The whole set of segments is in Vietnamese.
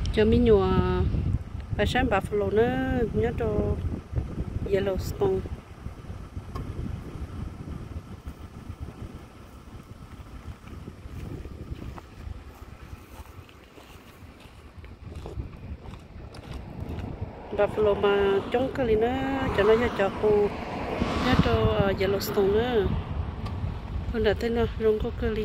cho mình nhua phải sáng Buffalo nữa nhớ cho Yellowstone Buffalo mà trong cái nữa cho nó cho cô nhớ cho Yellowstone nữa còn đã tên là rong có cái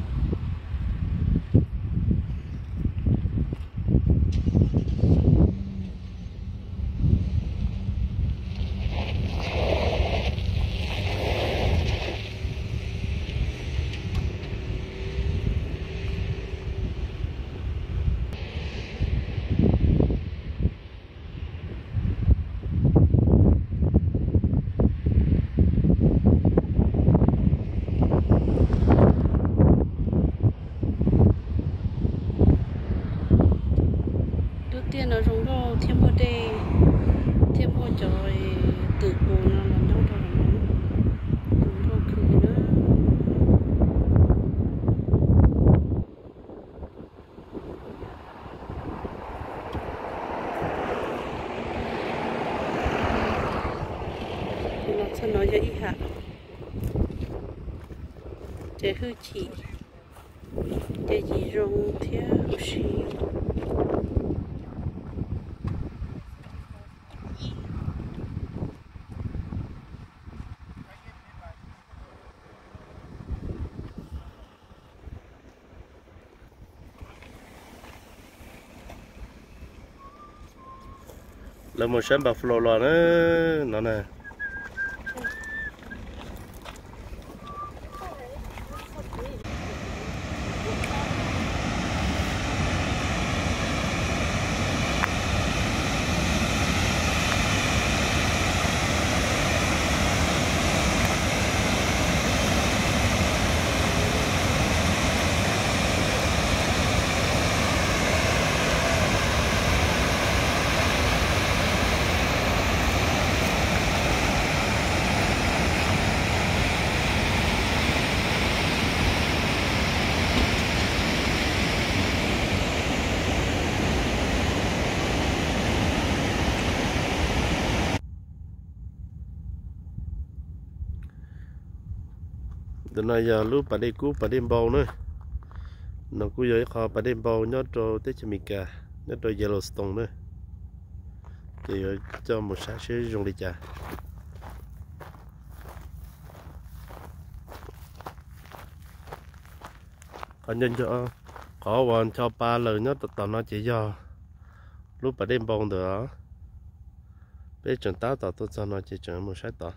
tiền nó rong có thêm một đây thêm một trời tự bộ nó là nó thôi nó có cứ nữa nó sẽ nói cho ý hạ chế hư chỉ chế gì rong theo xí là một sáng Buffalo là nó nè từ nay giờ lúc bà đi cứu bà đêm bầu nữa nó cứu giới kho bà đêm bầu nhớ cho tết cho mình cả nhớ cho Yellowstone nữa thì cho một sáng sẽ dùng đi chả còn nhân cho có hoàn cho ba lời nhớ tao nó chỉ do lúc bà đêm bầu nữa bây giờ tao tôi cho nó chỉ chọn một sáng tao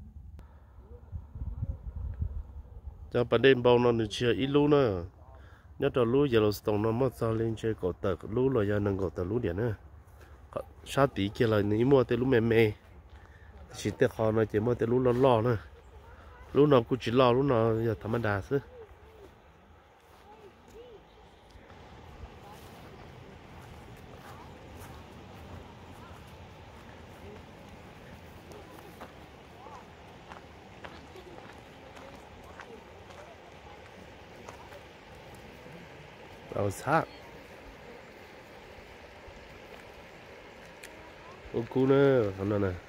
cho bà đêm bầu nó được chơi ít lú nữa nhớ cho lú Yellowstone nó mất sao lên chơi cổ tờ lú rồi giờ nâng cổ tờ lú điện nữa sao tí kia là nếu mua tới lú mềm mềm chỉ tới kho nó chỉ mua tới lú lo nữa lú nào cũng chỉ lo lú nào giờ thầm đà chứ vào sát ô cú nữa còn nè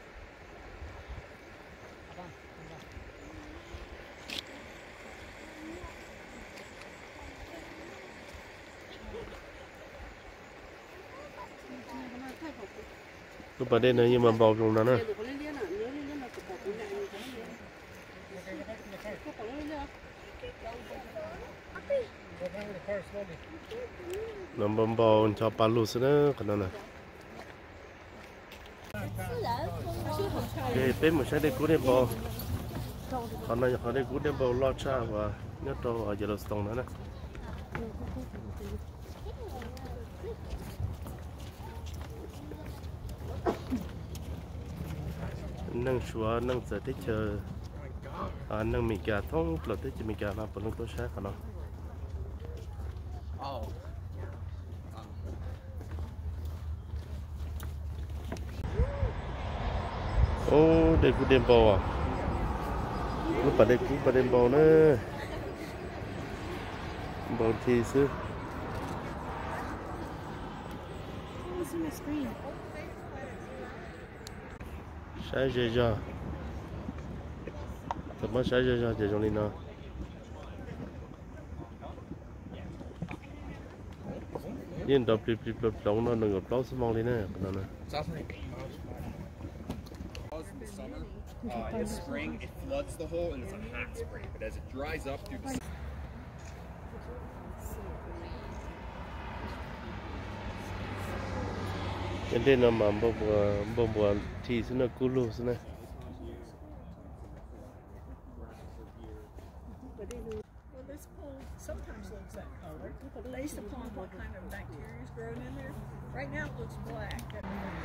lúc bà đây này nhưng mà bầu trong đó nè nó bầm bầu cho ba lúa nữa còn nè cái bên một cái đây cú đêm bầu còn này họ đây cú đêm bầu lo cha và nhớ cho ở Yellowstone nữa nè nâng xóa nâng giờ thích chờ nâng mình cả thông là thích mình cả là phần tôi sẽ còn nó ô đây cũng đêm bầu à lúc bà đây cũng bà đêm bầu nữa bầu thì xứ see my screen. 晒一下，怎么晒一下这种的呢？nhìn đập đập đập đập đóng nó đừng có bao số mong lên nè, cái này. In spring, it floods the hole and it's a hot spring. But as it dries up through the Trên đây là mà bông thì sẽ là cú lù sẽ này. Well, this pool sometimes looks that color, based upon what kind of bacteria is growing in there. Right now it looks black. And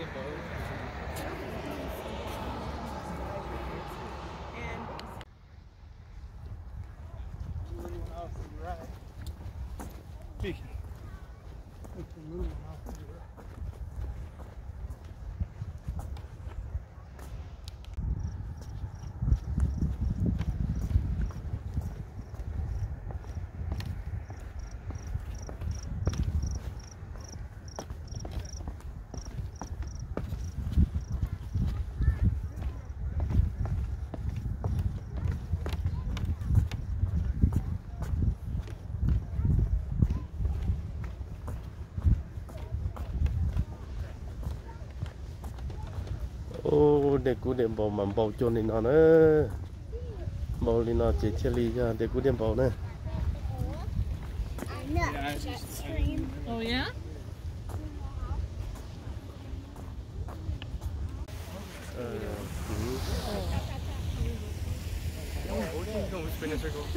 Ô, để cú điện bầu mà bầu cho nên nó nữa, bầu nên nó chỉ chơi ly ra để cú điện bầu nữa. Oh yeah? spin a circle.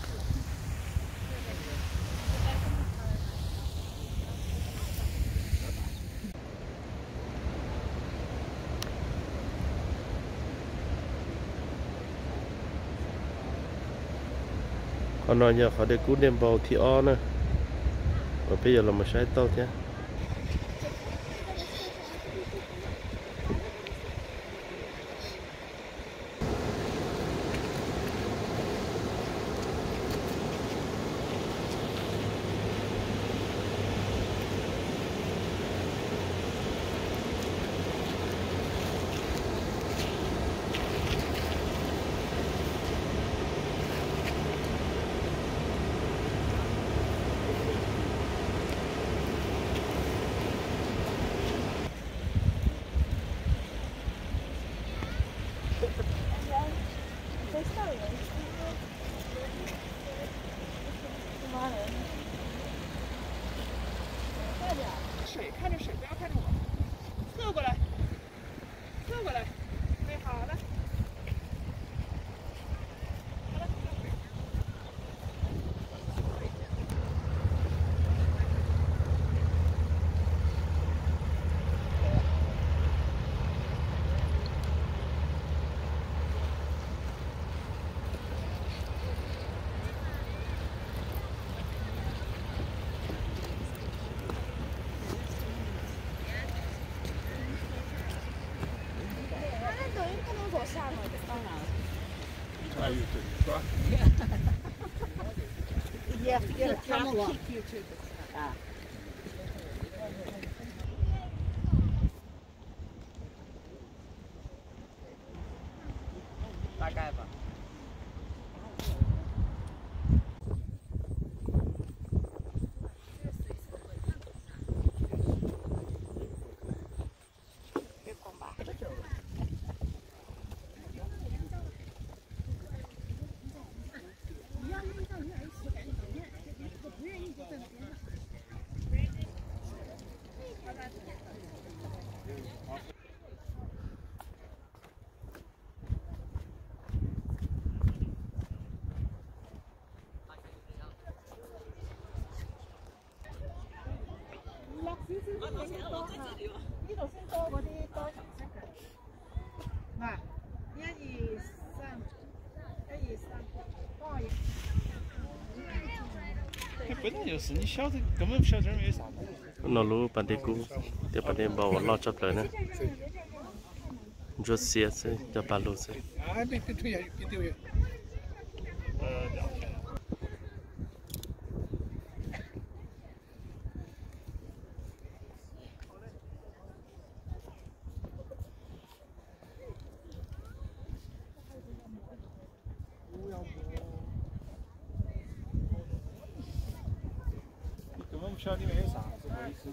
Còn nói giờ họ để cú điện bầu thì o nữa, và bây giờ là một trái tàu nhé. yeah, come along. Ah. 大概吧。 呢度先多嗰啲多層色嘅。嗱，1、2、3，多嘢。 本来就是，你晓得根本不晓得这儿没啥。 Nó lú bản địa cũ, để bản địa bầu lo chấp lại nữa. Rút xe sẽ cho bà lú sẽ. Ah, det tror jag inte jag. 车里面有啥子卫生？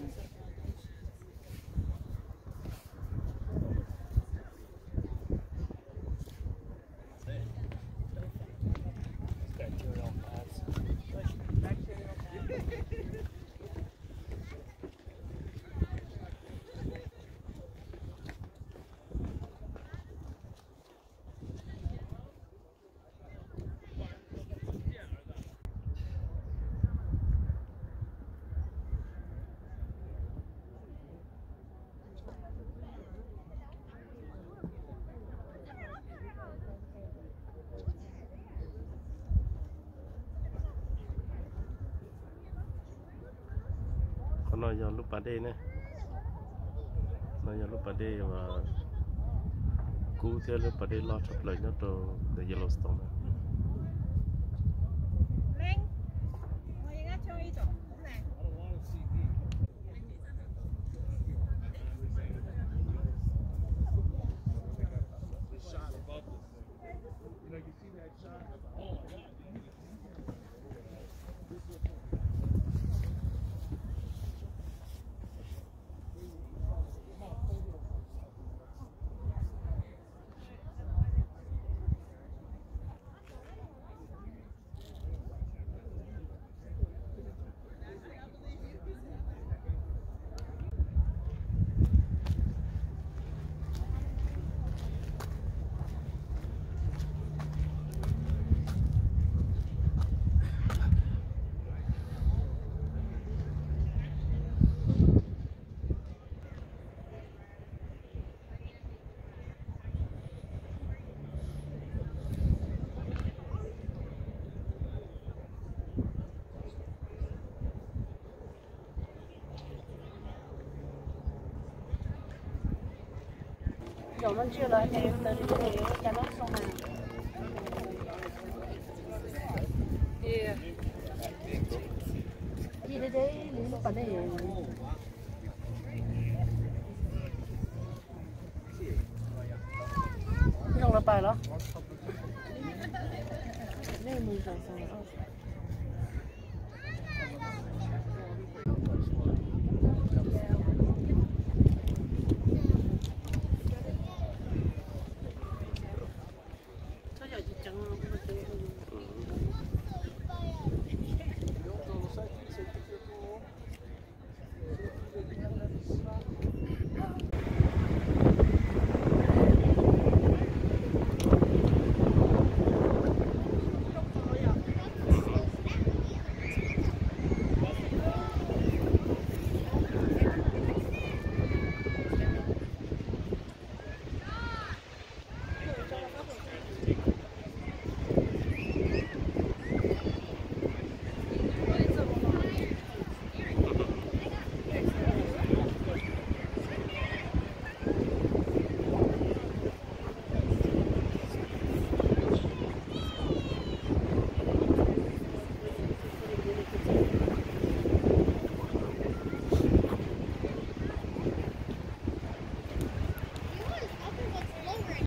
nói giờ lúc bà đây nè nói giờ lúc bà đây và cú theo lúc bà đây lo chụp lại nó từ Yellowstone này. Linh,我而家將呢度好靚。 Rồi mình chưa lại thì từ đi về cho nó xong hàng. Yeah. Gì đấy đấy, nó còn đây. Không là bài đó. Đây mình phải xong.